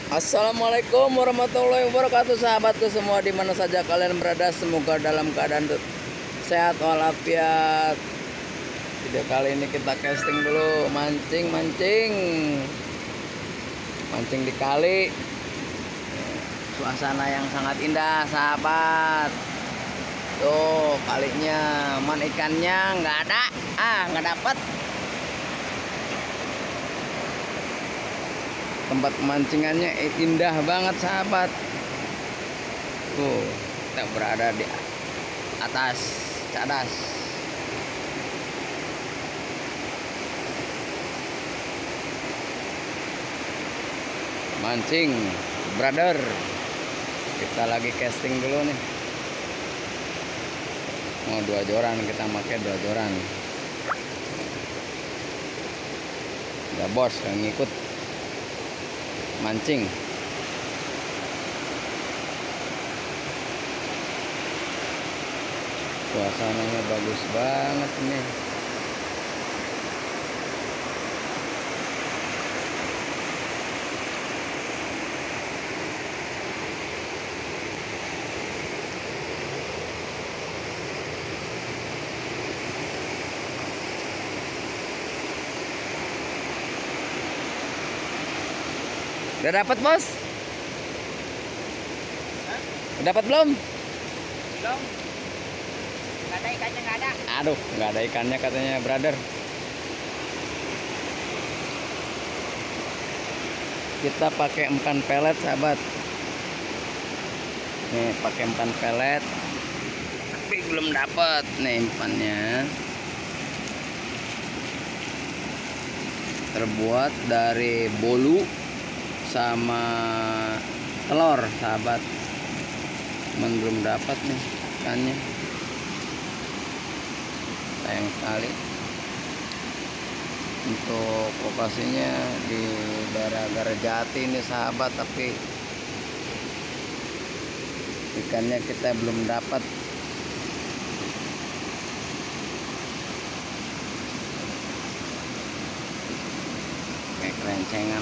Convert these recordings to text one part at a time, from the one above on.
Assalamualaikum warahmatullahi wabarakatuh, sahabatku semua di mana saja kalian berada, semoga dalam keadaan sehat walafiat. Video kali ini kita casting dulu, mancing di kali. Suasana yang sangat indah, sahabat. Tuh kalinya, man ikannya nggak ada, nggak dapat. Tempat pemancingannya indah banget, sahabat. Tuh, kita berada di atas cadas. Mancing, brother. Kita lagi casting dulu nih. Mau 2 joran, kita pakai 2 joran. Ya bos, yang ngikut mancing. Suasananya bagus banget nih. Udah dapat, bos? Udah dapat belum? Belum. Nggak ada ikannya, nggak ada. Aduh, nggak ada ikannya katanya, brother. Kita pakai umpan pelet, sahabat. Nih, pakai umpan pelet. Tapi belum dapat nih umpannya. Terbuat dari bolu sama telur, sahabat. Belum dapat nih ikannya, sayang sekali. Untuk lokasinya di daerah Garjati ini, sahabat, tapi ikannya kita belum dapat. Kayak kerencengan.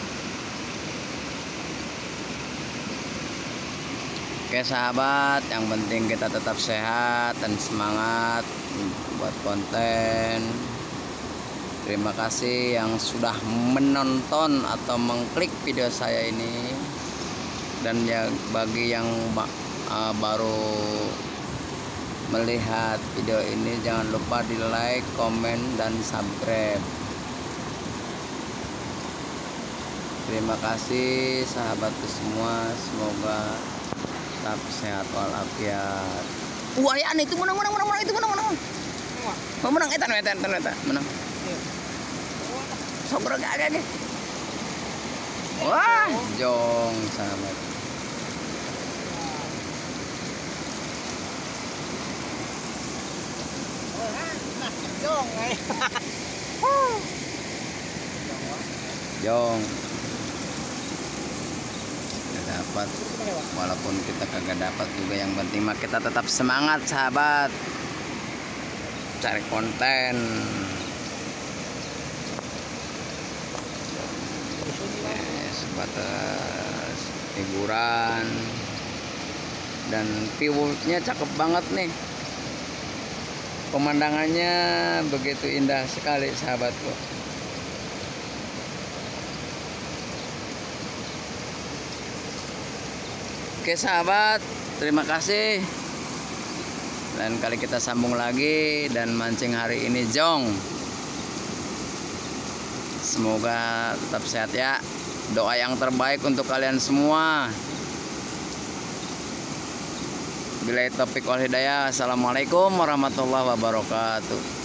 Oke, sahabat, yang penting kita tetap sehat dan semangat buat konten. Terima kasih yang sudah menonton atau mengklik video saya ini. Dan ya, bagi yang baru melihat video ini, jangan lupa di like, komen, dan subscribe. Terima kasih sahabatku semua, semoga tetap sehat walafiat. Wah, ya itu menang itu menang. Mau menang etan menang. Sok agak. Wah, jong, sahabat. Jong. Dapat, walaupun kita kagak dapat juga, yang penting mah kita tetap semangat, sahabat, cari konten. Sebatas hiburan, dan viewnya cakep banget nih, pemandangannya begitu indah sekali, sahabatku. Oke, sahabat, terima kasih. Lain kali kita sambung lagi dan mancing hari ini, jong. Semoga tetap sehat ya. Doa yang terbaik untuk kalian semua. Billahi taufiq wal hidayah. Assalamualaikum warahmatullahi wabarakatuh.